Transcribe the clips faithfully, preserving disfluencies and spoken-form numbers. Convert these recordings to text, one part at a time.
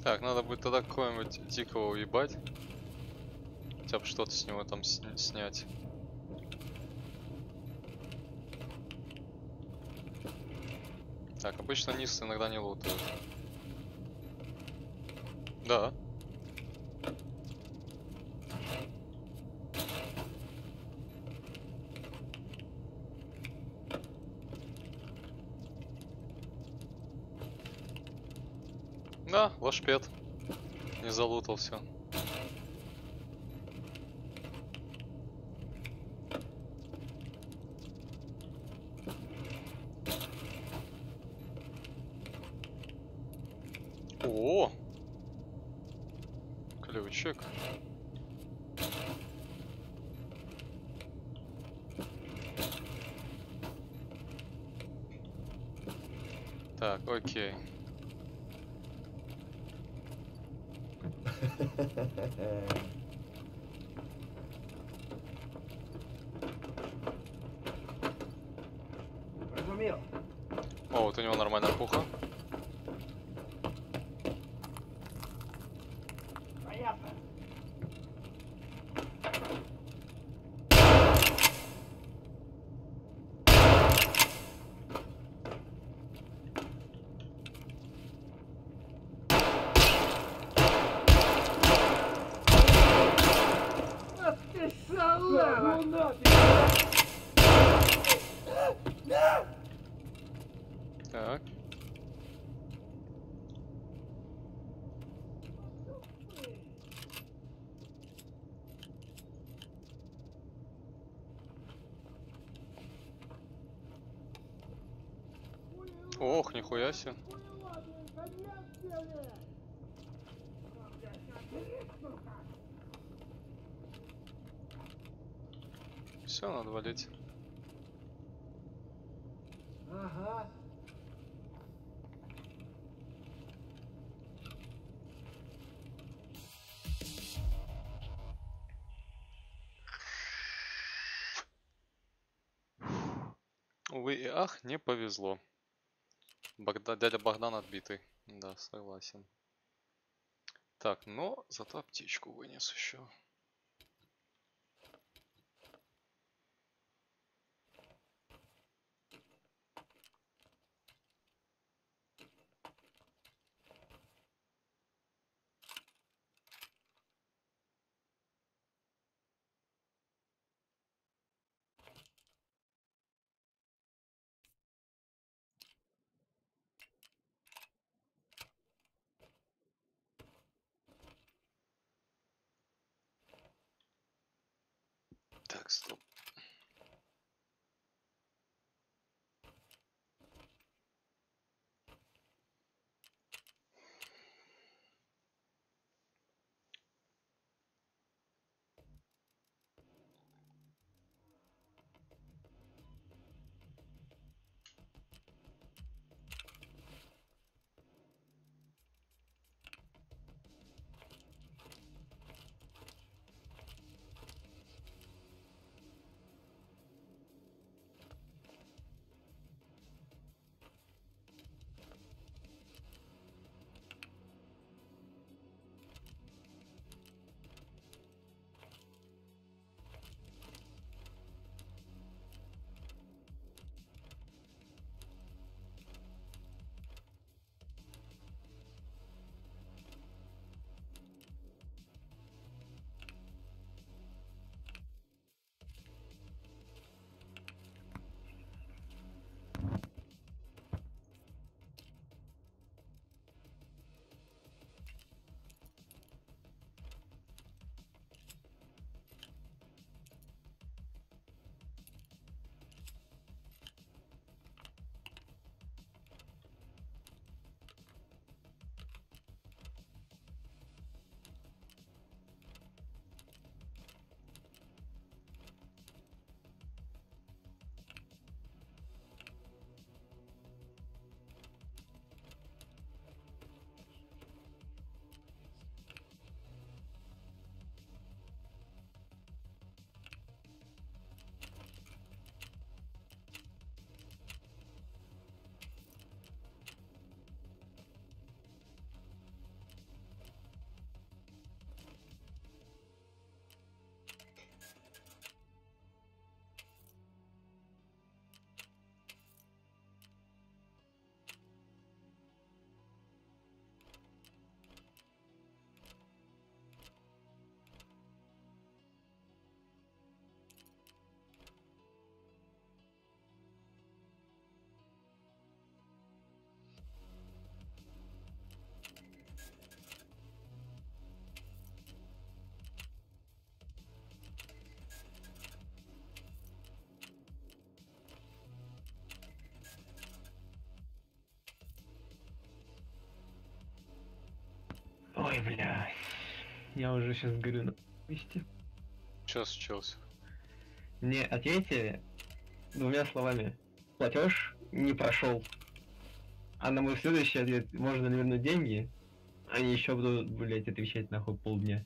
Так, надо будет тогда какого-нибудь дикого уебать. Хотя бы что-то с него там сня снять. Так, обычно низ иногда не лутают. Да. Да, лошпед. Не залутался. О! Ключик. Так, окей. О, вот у него нормальная пуха. Так. Ох, нихуя себе. Все, надо валить. Ага. Увы и ах, не повезло. Богда... Дядя Богдан отбитый. Да, согласен. Так, но зато аптечку вынес еще. Так, стоп. Бля. Я уже сейчас горю на месте. Чё случилось? Мне ответили двумя словами. Платеж не прошел. А на мой следующий ответ можно ли вернуть деньги? Они еще будут, блять, отвечать нахуй полдня.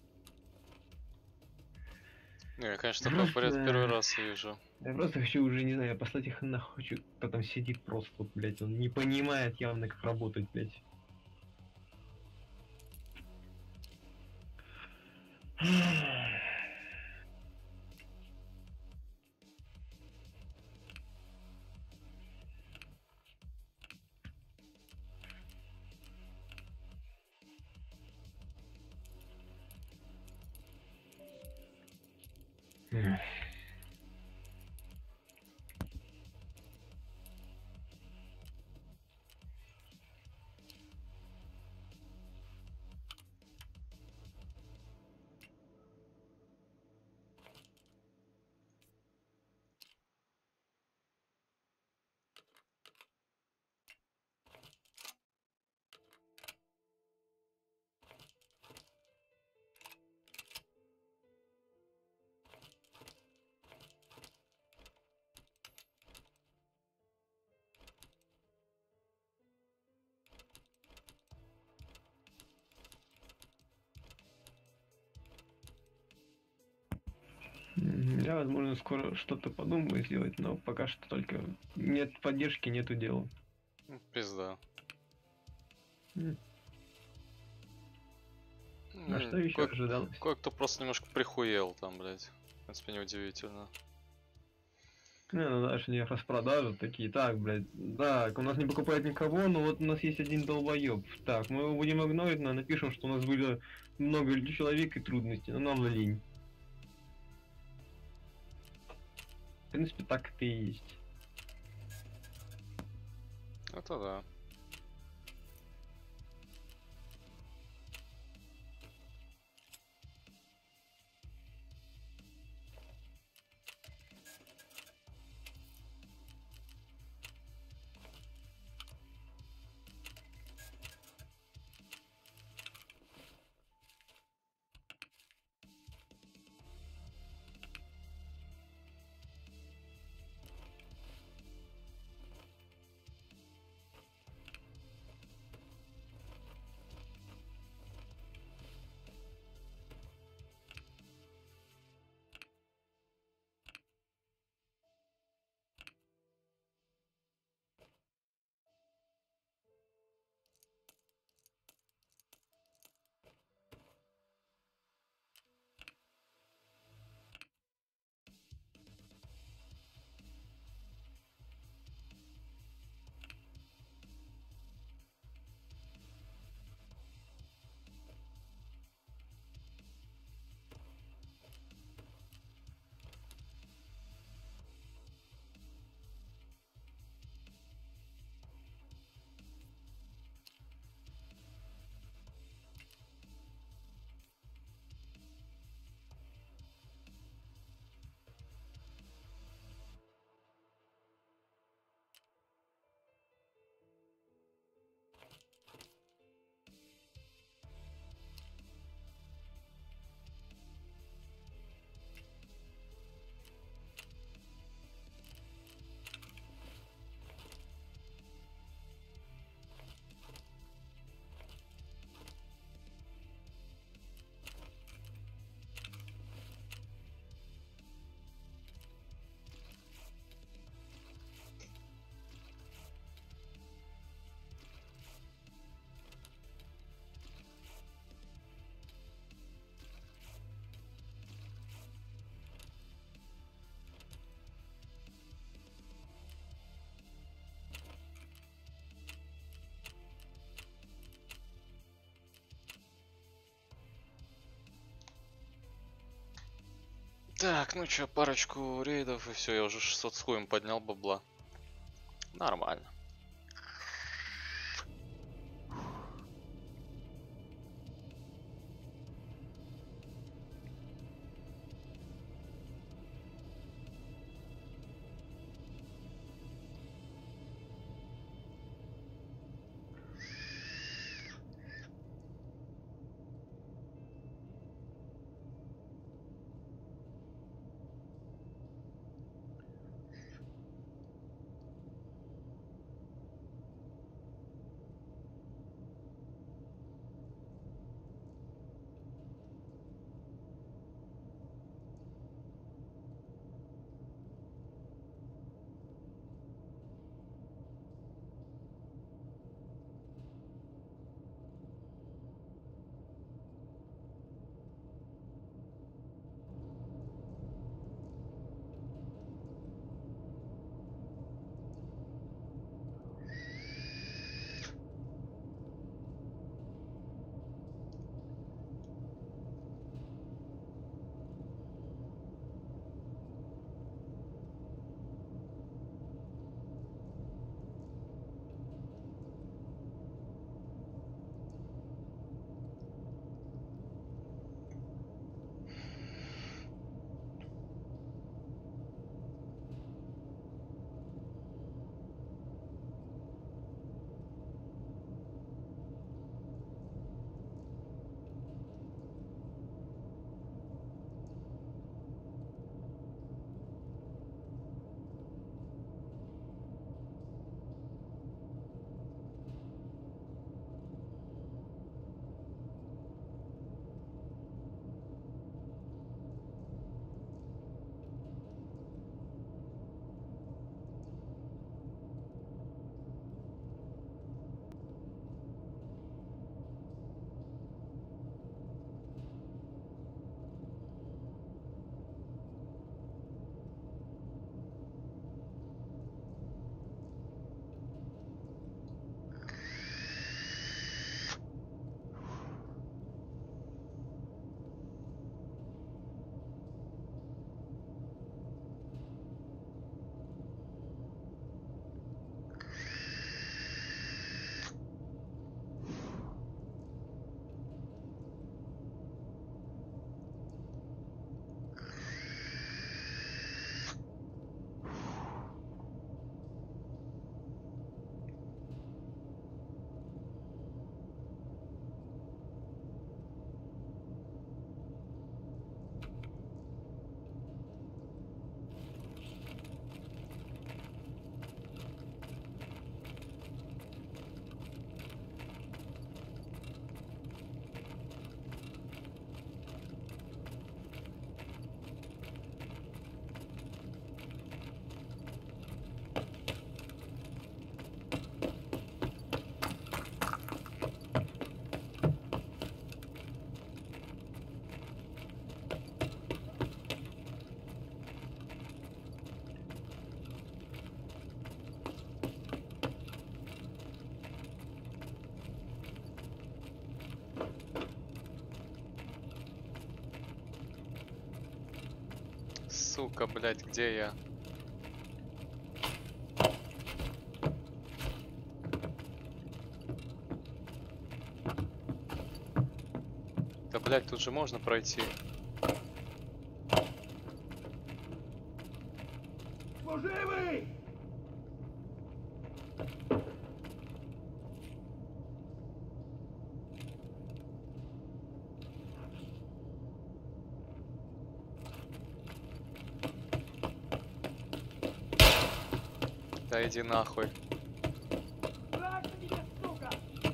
Не, я, конечно, такой бред первый раз вижу. Я просто хочу уже, не знаю, послать их нахуй, хочу, кто там сидит просто, вот, блять, он не понимает явно, как работать, блять. Я, возможно, скоро что-то подумаю сделать, но пока что только нет поддержки, нету дела. Ну, пизда. М. А Ну, что еще кое- ожидалось? Кое-кто просто немножко прихуел там, блядь. В принципе, неудивительно. Не, ну дальше не распродажи такие, так, блядь, так, у нас не покупает никого, но вот у нас есть один долбоеб. Так, мы его будем игнорить, но напишем, что у нас были много человек и трудностей, но нам лень. В принципе, так это и есть. Это да. Так, ну чё, парочку рейдов и все, я уже шестьсот с хуем поднял бабла. Нормально. Сука, блядь, где я? Да, блядь, тут же можно пройти. Служивый! Да иди нахуй. Враг на тебе, сука!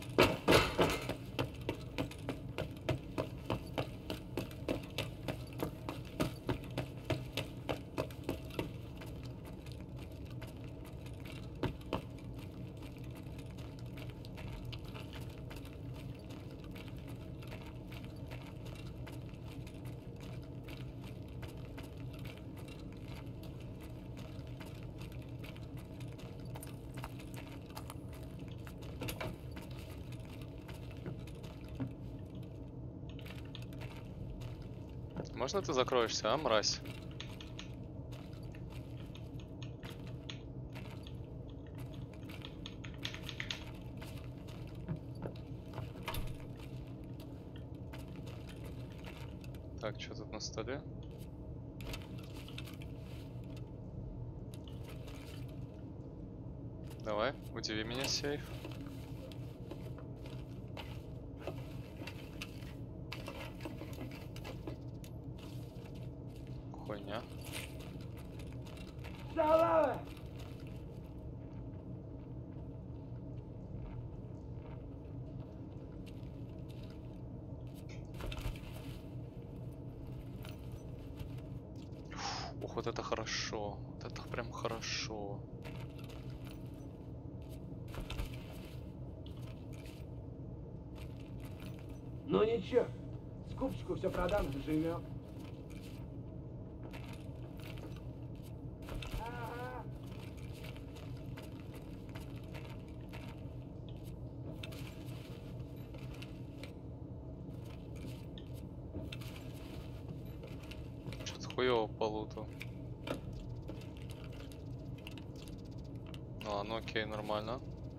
Можно ты закроешься, а, мразь? Так, что тут на столе? Давай, удиви меня, сейф. Хуйня. Салава! Ух, вот это хорошо. Вот это прям хорошо. Ну ничего, скупщику все продам, заживем. Ага. Что-то хуёво по луту. Ну ладно, окей, нормально.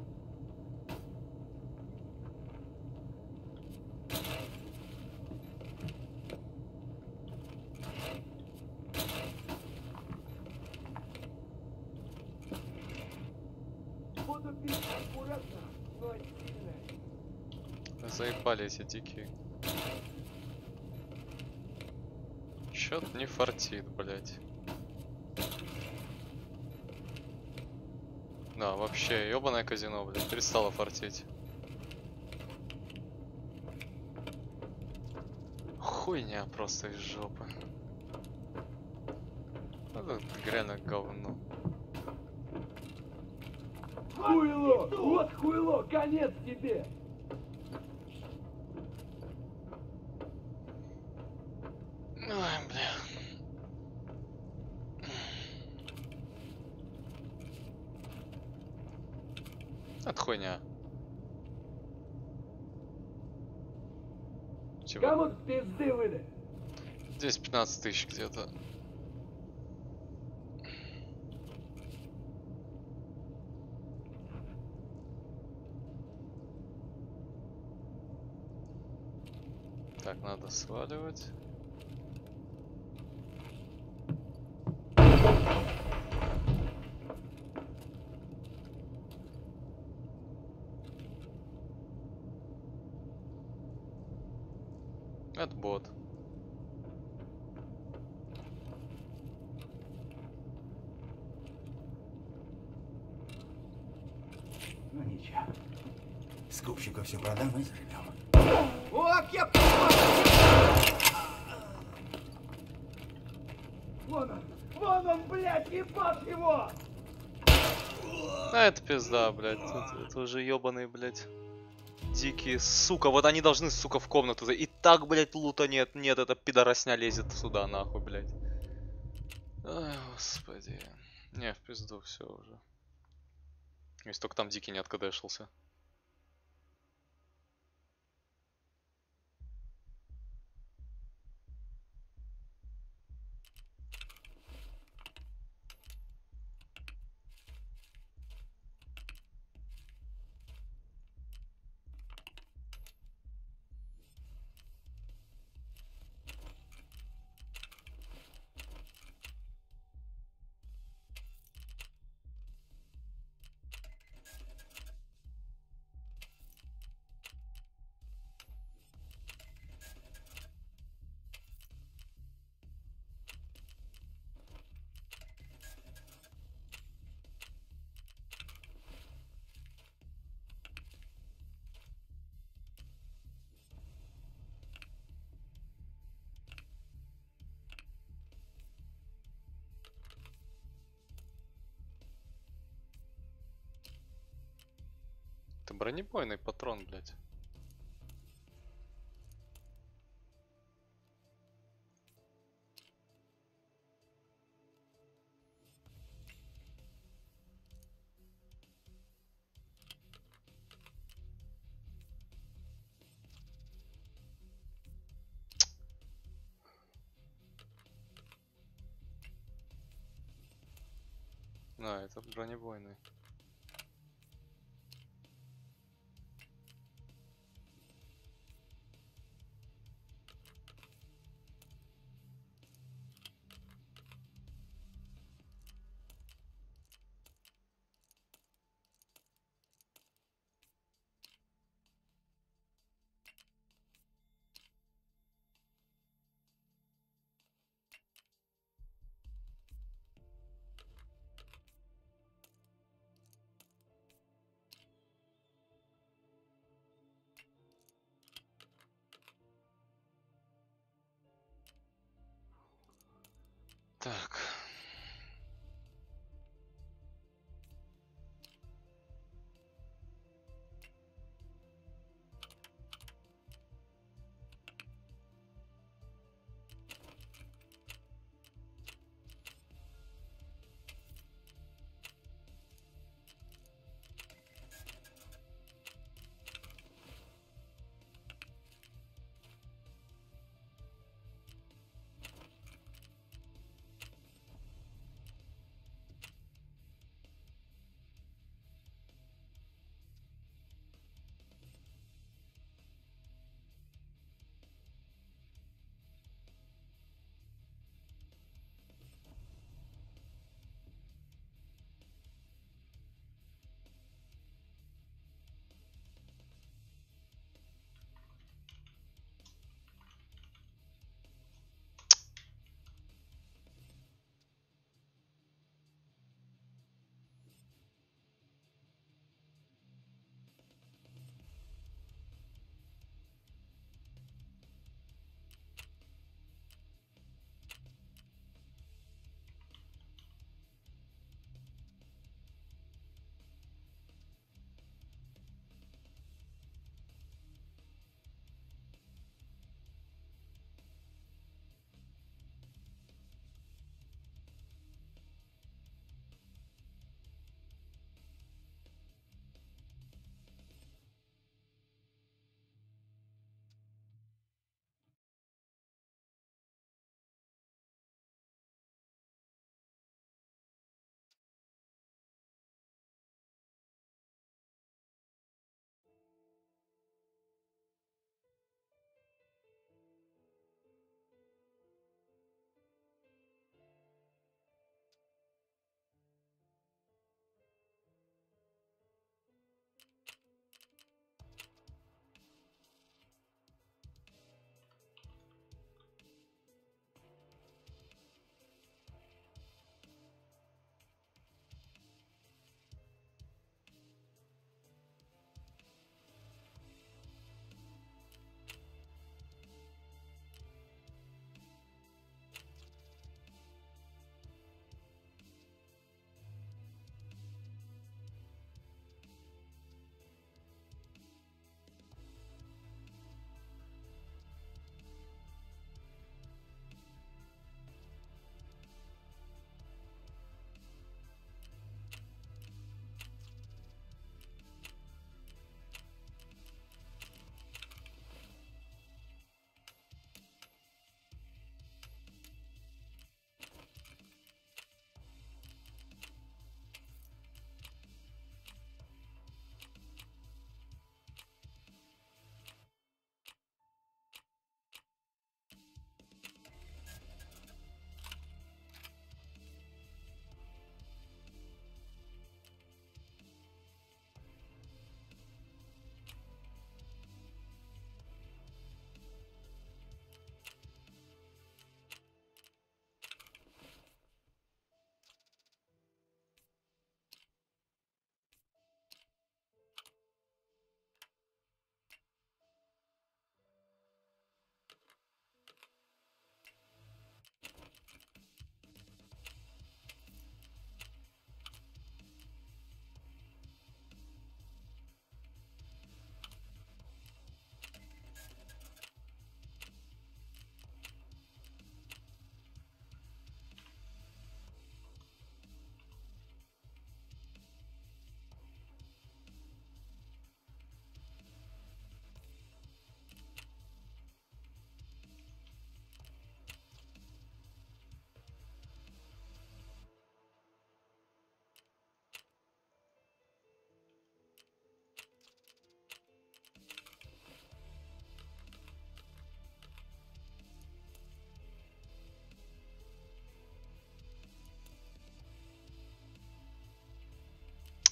Буду пить аккуратно, но сильно. Заебали эти дикие. Чё-то не фартит, блять. Да, вообще, ёбаное казино, блядь, перестало фартить. Хуйня просто из жопы. Это реально говно. Хуйло! Вот хуйло! Конец тебе! Ой, бля. Это хуйня. Чего? Кому пизды выдай? Здесь пятнадцать тысяч где-то. Так, надо сваливать. Это бот. Ну ничего. Скупщику все продам и заживем. О, кепка! Вон он! Вон он, блядь, ебать его! А это пизда, блядь. Это, это уже ебаные, блядь. Дикие, сука. Вот они должны, сука, в комнату. за- И так, блядь, лута нет. Нет, эта пидоросня лезет сюда, нахуй, блядь. Ай, господи. Не, в пизду все уже. Если только там дикий не откадешился. Бронебойный патрон, блядь. Да, это бронебойный. Так.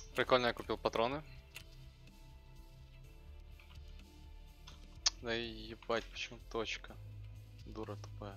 Прикольно, я купил патроны. Да и ебать, почему точка? Дура тупая.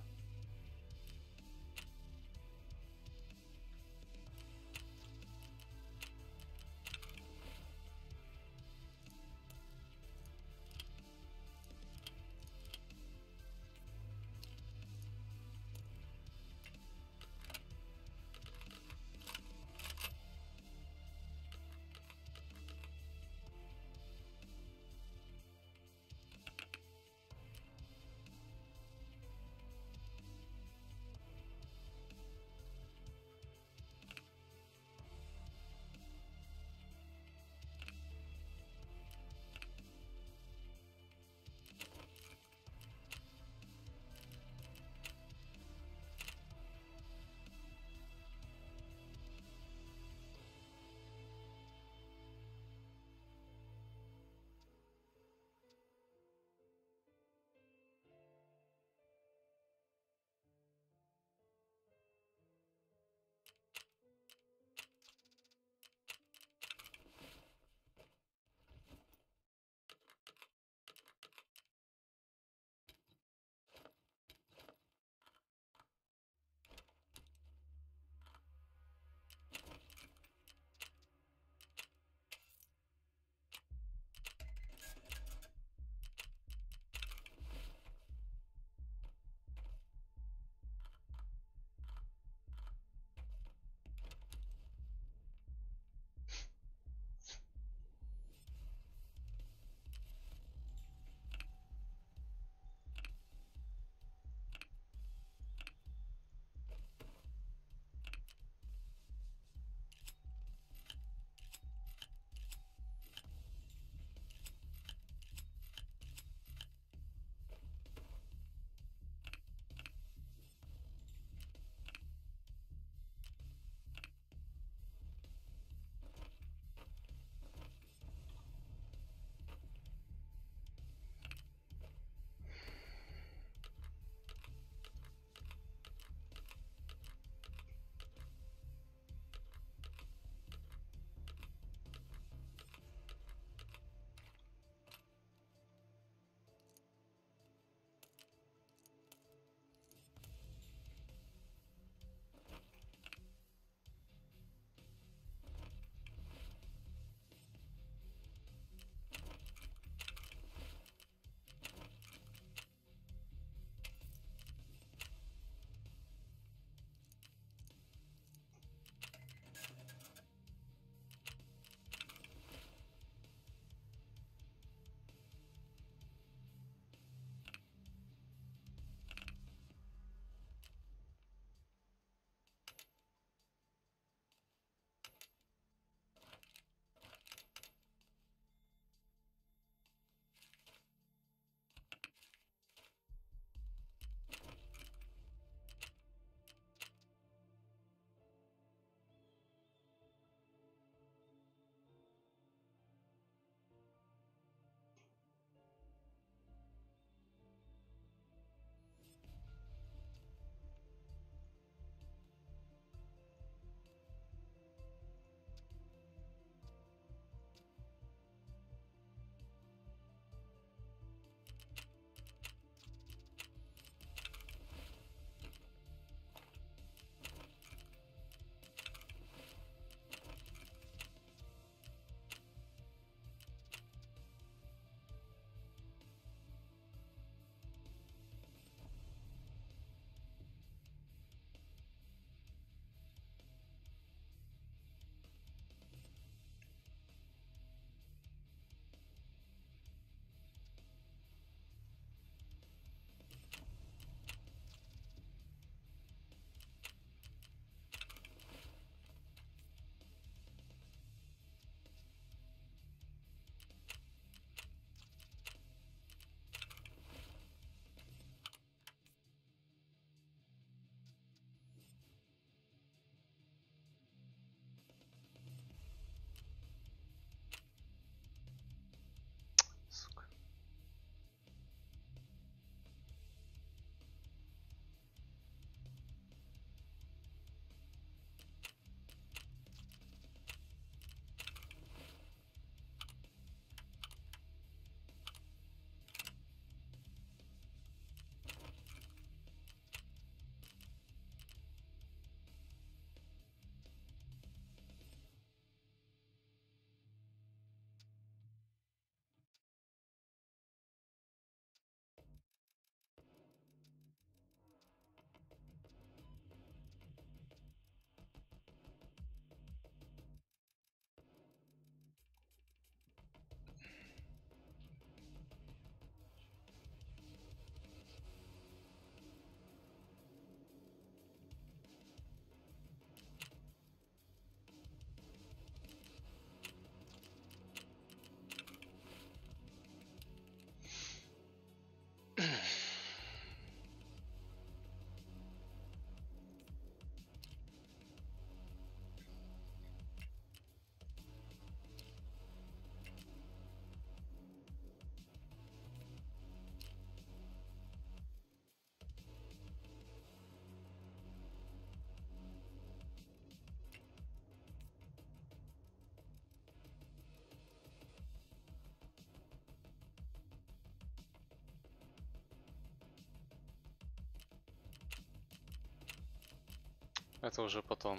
Это уже потом.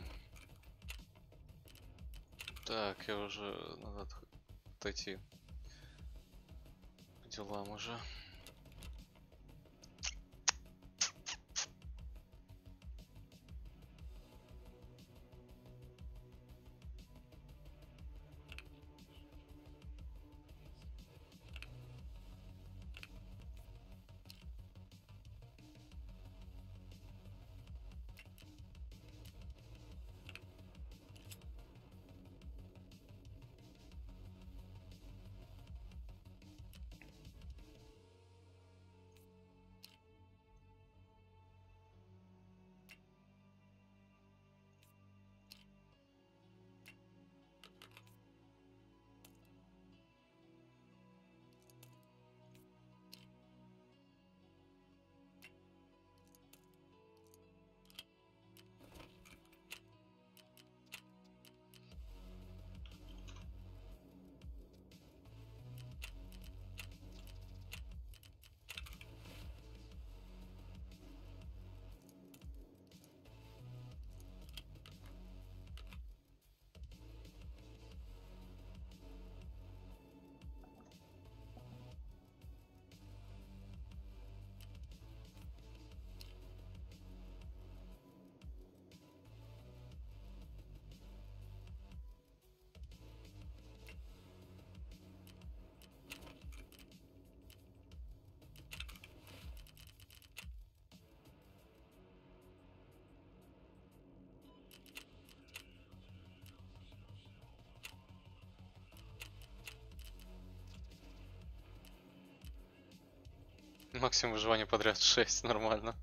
Так, я уже надо отх- отойти к делам уже. Максимум выживания подряд шесть, нормально.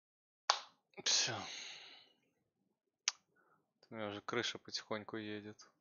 Все. У меня уже крыша потихоньку едет.